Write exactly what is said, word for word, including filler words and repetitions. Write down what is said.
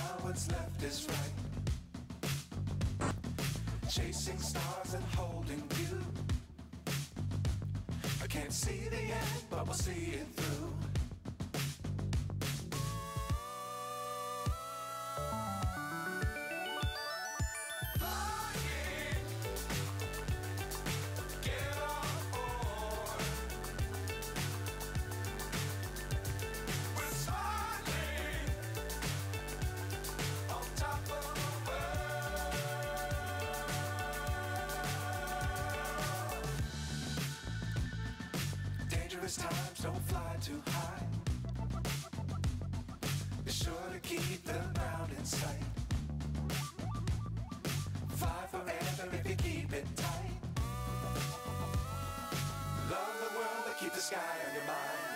Now what's left is right. Chasing stars and holding you. I can't see the end, but we'll see it through. Dangerous times, don't fly too high. Be sure to keep the ground in sight. Fly forever if you keep it tight. Love the world, but keep the sky on your mind.